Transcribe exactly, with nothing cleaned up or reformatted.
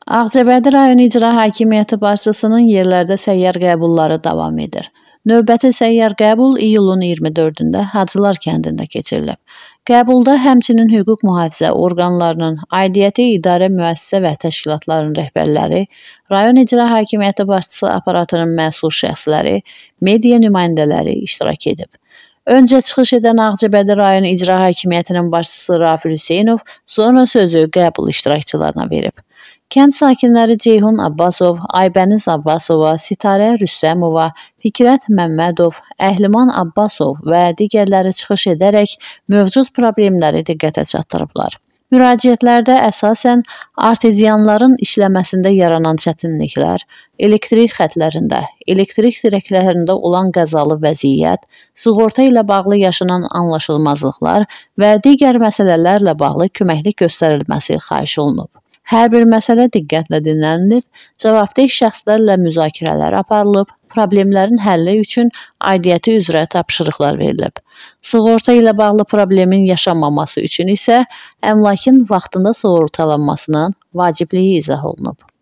Ağcabədi rayon İcra Hakimiyyəti başçısının yerlərdə səyyar qəbulları davam edir. Növbəti səyyar qəbul iyulun iyirmi dördündə Hacılar kəndində keçirilib. Qəbulda həmçinin hüquq mühafizə orqanlarının, aidiyyəti idarə müəssisə və təşkilatların rəhbərləri, rayon İcra Hakimiyyəti başçısı aparatının məsul şəxsləri, media nümayəndələri iştirak edib. Öncə çıxış edən Ağcabədi rayon İcra Hakimiyyətinin başçısı Rafil Hüseynov sonra sözü qəbul iştirakçılarına verib. Kənd sakinləri Ceyhun Abbasov, Aybəniz Abbasova, Sitarə Rüstəmova, Fikrət Məmmədov, Əhliman Abbasov və digərləri çıxış edərək mövcud problemləri diqqətə çatdırıblar. Müraciətlərdə əsasən arteziyanların işləməsində yaranan çətinliklər, elektrik xətlərində, elektrik dirəklərində olan qəzalı vəziyyət, sığorta ilə bağlı yaşanan anlaşılmazlıqlar və digər məsələlərlə bağlı köməklik göstərilməsi xahiş olunub. Hər bir məsələ diqqətlə dinlənilib, cavabdeh şəxslərlə müzakirələr aparılıb, problemlərin həlli üçün aidiyyəti üzrə tapşırıqlar verilib. Sığorta ilə bağlı problemin yaşanmaması üçün isə əmlakın vaxtında sığortalanmasının vacibliyi izah olunub.